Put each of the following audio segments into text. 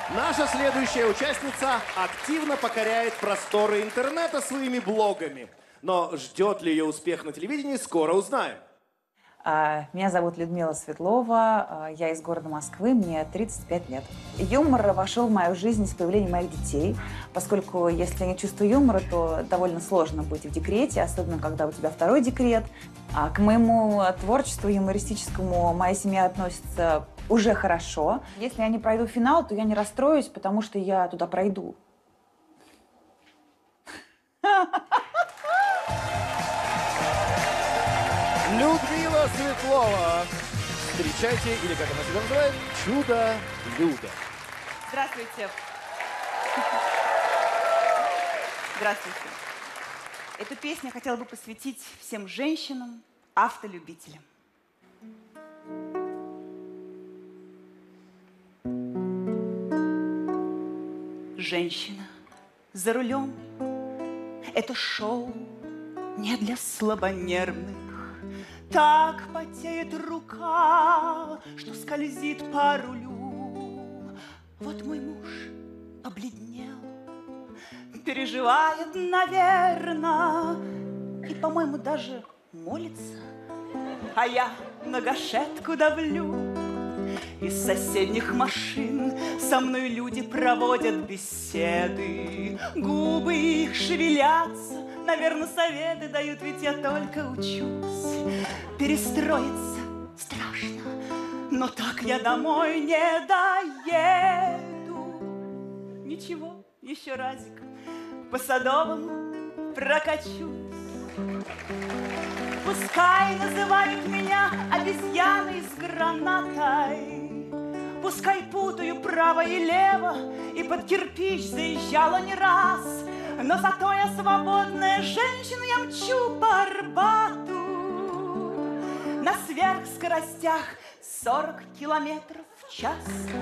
Наша следующая участница активно покоряет просторы интернета своими блогами. Но ждет ли ее успех на телевидении, скоро узнаем. Меня зовут Людмила Светлова, я из города Москвы, мне 35 лет. Юмор вошел в мою жизнь с появлением моих детей, поскольку если я не чувствую юмора, то довольно сложно быть в декрете, особенно когда у тебя второй декрет. К моему творчеству юмористическому моя семья относится уже хорошо. Если я не пройду финал, то я не расстроюсь, потому что я туда пройду. Людмила Светлова. Встречайте, или как она себя называет, Чудо-Люда. Здравствуйте. Здравствуйте. Эту песню я хотела бы посвятить всем женщинам, автолюбителям. Женщина за рулем – это шоу не для слабонервных. Так потеет рука, что скользит по рулю. Вот мой муж побледнел, переживает, наверно, и, по-моему, даже молится. А я на гашетку давлю. Из соседних машин со мной люди проводят беседы. Губы их шевелятся, наверное, советы дают, ведь я только учусь. Перестроиться страшно, но так я домой не доеду. Ничего, еще разик по Садовому прокачусь. Пускай называют меня обезьяной с гранатой, пускай путаю право и лево, и под кирпич заезжала не раз, но зато я свободная женщина, я мчу по Арбату на сверхскоростях 40 километров в час.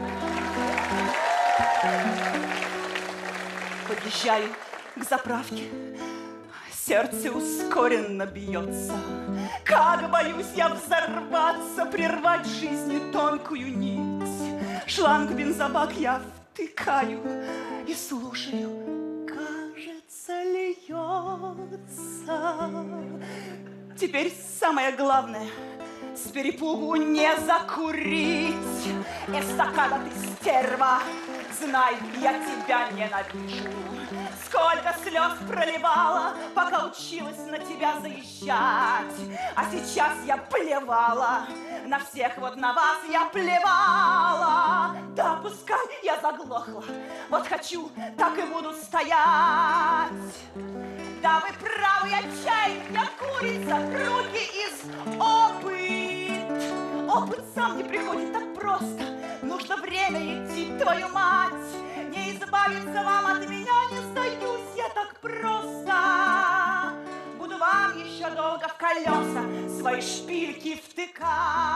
Подъезжаю к заправке, сердце ускоренно бьется. Как боюсь я взорваться, прервать жизни тонкую нить. Шланг в бензобак я втыкаю и слушаю, кажется, льется. Теперь самое главное — с перепугу не закурить. Эстакада, ты стерва, знай, я тебя ненавижу. Сколько слез проливала, пока училась на тебя заезжать. А сейчас я плевала, на всех вот на вас я плевала. Да, пускай я заглохла, вот хочу, так и буду стоять. Да, вы правы, отчаяние курица, руки из опыт. Опыт сам не приходит так просто, нужно время идти, твою мать. Не избавиться вам от меня, не сдаюсь я так просто. Буду вам еще долго в колеса свои шпильки втыкать.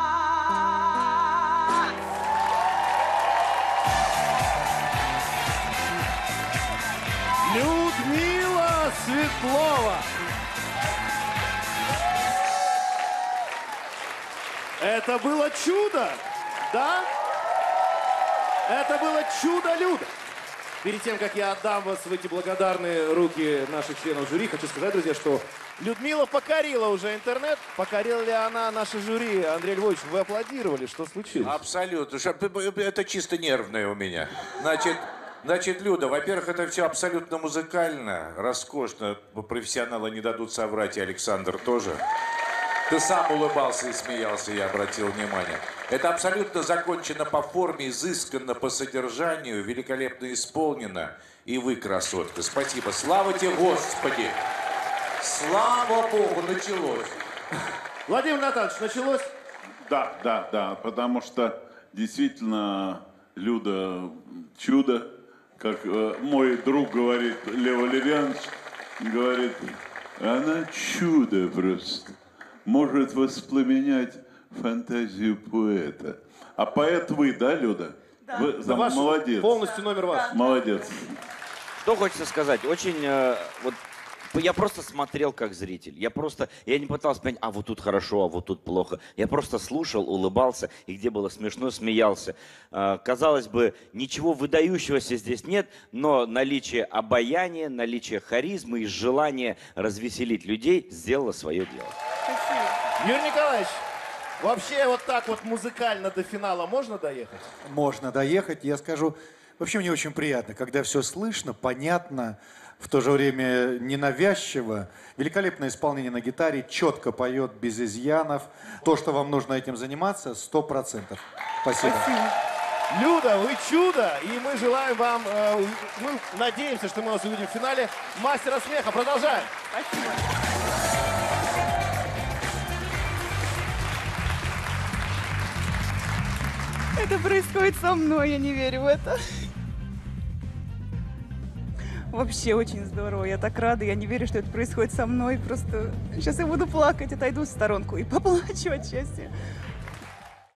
Людмила Светлова. Это было чудо, да? Это было чудо-Люда. Перед тем, как я отдам вас в эти благодарные руки наших членов жюри, хочу сказать, друзья, что Людмила покорила уже интернет. Покорила ли она наше жюри? Андрей Львович, вы аплодировали. Что случилось? Абсолютно. Это чисто нервное у меня. Значит, Люда, во-первых, это все абсолютно музыкально, роскошно. Профессионалы не дадут соврать, и Александр тоже. Ты сам улыбался и смеялся, я обратил внимание. Это абсолютно закончено по форме, изысканно по содержанию, великолепно исполнено. И вы, красотка, спасибо. Слава тебе, Господи! Слава Богу, началось. Владимир Натанович, началось? Да, потому что действительно Люда чудо, как мой друг говорит, Лев Валерьянович, говорит, она чудо просто. Может воспламенять фантазию поэта. А поэт вы, да, Люда? Да. Вы молодец. Полностью номер ваш. Молодец. Что хочется сказать? Очень вот Я просто смотрел как зритель. Я не пытался понять, а вот тут хорошо, а вот тут плохо. Я просто слушал, улыбался, и где было смешно, смеялся. Казалось бы, ничего выдающегося здесь нет, но наличие обаяния, наличие харизмы и желание развеселить людей сделало свое дело. Юрий Николаевич, вообще вот так вот музыкально до финала можно доехать? Можно доехать. Я скажу, вообще мне очень приятно, когда все слышно, понятно, в то же время ненавязчиво. Великолепное исполнение на гитаре, четко поет, без изъянов. То, что вам нужно этим заниматься, 100%. Спасибо. Люда, вы чудо, и мы желаем вам, мы надеемся, что мы вас увидим в финале «Мастера смеха». Продолжаем. Спасибо. Это происходит со мной, я не верю в это. Вообще очень здорово, я так рада, я не верю, что это происходит со мной. Просто сейчас я буду плакать, отойду в сторонку и поплачу от счастья.